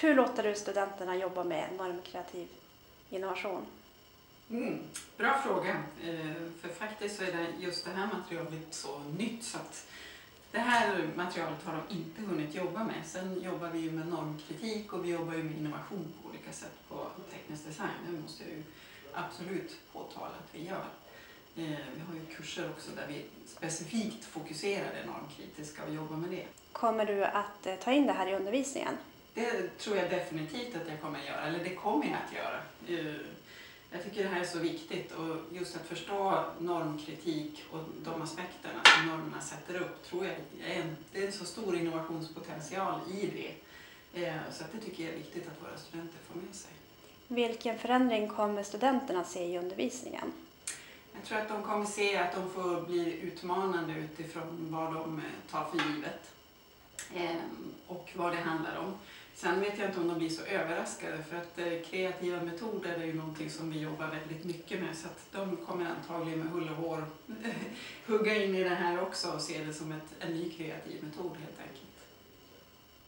Hur låter du studenterna jobba med normkreativ innovation? Bra fråga. För faktiskt så är det just det här materialet så nytt så att det här materialet har de inte hunnit jobba med. Sen jobbar vi ju med normkritik och vi jobbar ju med innovation på olika sätt på teknisk design. Det måste jag ju absolut påtala att vi gör. Vi har ju kurser också där vi specifikt fokuserar det normkritiska och jobbar med det. Kommer du att ta in det här i undervisningen? Det tror jag definitivt att jag kommer att göra, eller det kommer jag att göra. Jag tycker det här är så viktigt och just att förstå normkritik och de aspekterna som normerna sätter upp tror jag det är en så stor innovationspotential i det. Så att det tycker jag är viktigt att våra studenter får med sig. Vilken förändring kommer studenterna se i undervisningen? Jag tror att de kommer se att de får bli utmanande utifrån vad de tar för givet och vad det handlar om. Sen vet jag inte om de blir så överraskade för att kreativa metoder är ju någonting som vi jobbar väldigt mycket med så att de kommer antagligen med hull och hår hugga in i det här också och se det som en ny kreativ metod helt enkelt.